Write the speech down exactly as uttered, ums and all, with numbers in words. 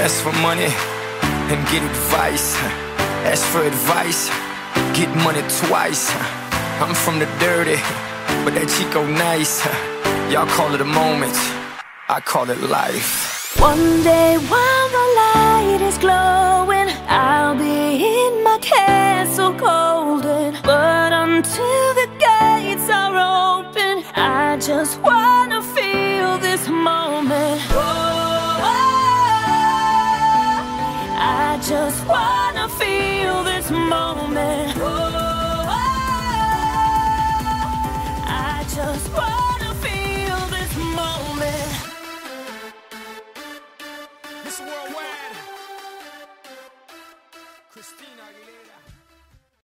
Ask for money and get advice. Ask for advice, get money twice. I'm from the dirty, but that Chico nice. Y'all call it a moment, I call it life. One day while the light is glowing, I'll be in my castle golden. But until the gates are open, I just wanna feel